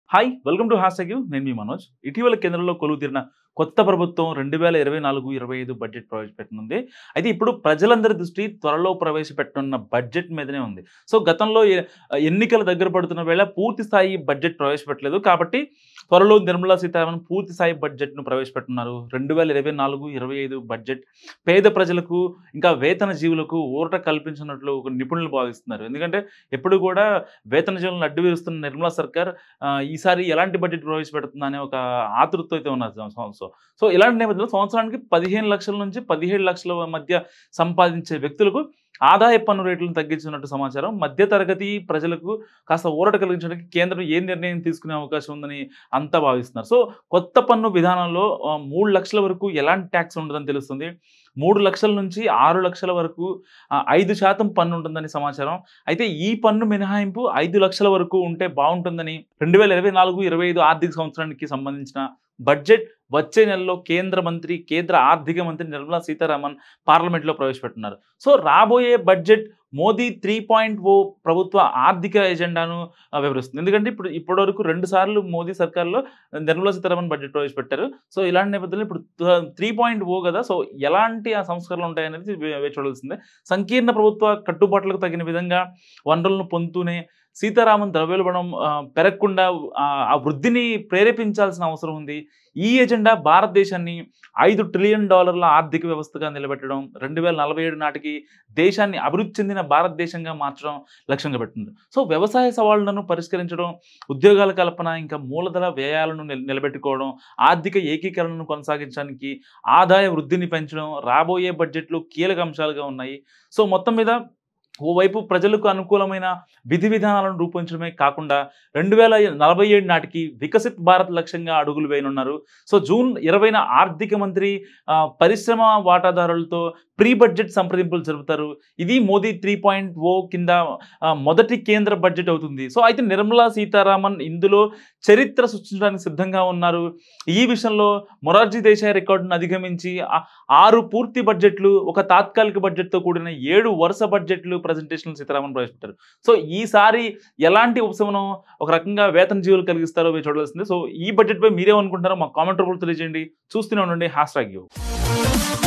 Hi welcome to hash నేను మీ మనోజ్. ఇటీవల కేంద్రంలో కొలువుతీరిన కొత్త ప్రభుత్వం 2024-25 బడ్జెట్ ప్రవేశపెట్టనుంది. అయితే ఇప్పుడు ప్రజలందరి దృష్టి త్వరలో ప్రవేశపెట్టనున్న బడ్జెట్ మీదనే ఉంది. సో గతంలో ఎన్నికల దగ్గర పడుతున్న వేళ పూర్తి స్థాయి బడ్జెట్ ప్రవేశపెట్టలేదు. కాబట్టి త్వరలో నిర్మలా సీతారామన్ పూర్తి స్థాయి బడ్జెట్ను ప్రవేశపెట్టున్నారు. 2024-25 బడ్జెట్ పేద ప్రజలకు ఇంకా వేతన జీవులకు ఊరట కల్పించినట్లు ఒక నిపుణులు భావిస్తున్నారు. ఎందుకంటే ఎప్పుడు కూడా వేతన జీవులను అడ్డు విరుస్తున్న నిర్మలా సర్కార్ ఈసారి ఎలాంటి బడ్జెట్ ప్రవేశపెడుతుందా అనే ఒక ఆతృత అయితే ఉన్నారు. సో ఇలాంటి నేపథ్యంలో సంవత్సరానికి 15 లక్షల నుంచి 17 లక్షల మధ్య సంపాదించే వ్యక్తులకు ఆదాయ పన్ను రేట్లను తగ్గించినట్టు సమాచారం. మధ్యతరగతి ప్రజలకు కాస్త ఊరట కలిగించడానికి కేంద్రం ఏ నిర్ణయం తీసుకునే అవకాశం ఉందని అంతా భావిస్తున్నారు. సో కొత్త పన్ను విధానంలో 3 లక్షల వరకు ఎలాంటి ట్యాక్స్ ఉండదని తెలుస్తుంది. 3 లక్షల నుంచి 6 లక్షల వరకు 5% పన్ను ఉంటుందని సమాచారం. అయితే ఈ పన్ను మినహాయింపు 5 లక్షల వరకు ఉంటే బాగుంటుందని 2024-25 ఆర్థిక సంవత్సరానికి సంబంధించిన బడ్జెట్ వచ్చే నెలలో కేంద్ర ఆర్థిక మంత్రి నిర్మలా సీతారామన్ పార్లమెంట్లో ప్రవేశపెట్టున్నారు. సో రాబోయే బడ్జెట్ మోదీ 3.0 ప్రభుత్వ ఆర్థిక ఎజెండాను వివరిస్తుంది. ఎందుకంటే ఇప్పటివరకు 2 సార్లు మోదీ సర్కార్లో నిర్మలా సీతారామన్ బడ్జెట్ ప్రవేశపెట్టారు. సో ఇలాంటి నేపథ్యంలో ఇప్పుడు 3.0 కదా, సో ఎలాంటి ఆ సంస్కరణలు ఉంటాయనేది చూడాల్సిందే. సంకీర్ణ ప్రభుత్వ కట్టుబాట్లకు తగిన విధంగా వనరులను పొందుతూనే సీతారామన్ ద్రవ్యోల్బణం పెరగకుండా ఆ వృద్ధిని ప్రేరేపించాల్సిన అవసరం ఉంది. ఈ ఎజెండా భారతదేశాన్ని $5 ట్రిలియన్ ఆర్థిక వ్యవస్థగా నిలబెట్టడం, 2047 నాటికి దేశాన్ని అభివృద్ధి చెందిన భారతదేశంగా మార్చడం లక్ష్యంగా పెట్టింది. సో వ్యవసాయ సవాళ్లను పరిష్కరించడం, ఉద్యోగాల కల్పన, ఇంకా మూలధన వ్యయాలను నిలబెట్టుకోవడం, ఆర్థిక ఏకీకరణను కొనసాగించడానికి ఆదాయ వృద్ధిని పెంచడం రాబోయే బడ్జెట్లో కీలక అంశాలుగా ఉన్నాయి. సో మొత్తం మీద ఓవైపు ప్రజలకు అనుకూలమైన విధి విధానాలను రూపొందించడమే కాకుండా 2047 నాటికి వికసిత్ భారత్ లక్ష్యంగా అడుగులు వేయనున్నారు. సో జూన్ 20న ఆర్థిక మంత్రి పరిశ్రమ వాటాదారులతో ప్రీ బడ్జెట్ సంప్రదింపులు జరుపుతారు. ఇది మోదీ 3.0 కింద మొదటి కేంద్ర బడ్జెట్ అవుతుంది. సో అయితే నిర్మలా సీతారామన్ ఇందులో చరిత్ర సృష్టించడానికి సిద్ధంగా ఉన్నారు. ఈ విషయంలో మొరార్జీ దేశాయ్ రికార్డును అధిగమించి 6 పూర్తి బడ్జెట్లు, ఒక తాత్కాలిక బడ్జెట్తో కూడిన 7 వరుస బడ్జెట్లు ప్రజెంటేషన్లు సీతారామన్ ప్రవేశపెట్టారు. సో ఈసారి ఎలాంటి ఉపశమనం ఒక రకంగా వేతన జీవులు కలిగిస్తారో మీరు చూడాల్సిందే. సో ఈ బడ్జెట్పై మీరేమనుకుంటారో మా కామెంట్ రూపంలో తెలియజేయండి. చూస్తూనే ఉండండి హ్యాష్ ట్యాగ్ యూ.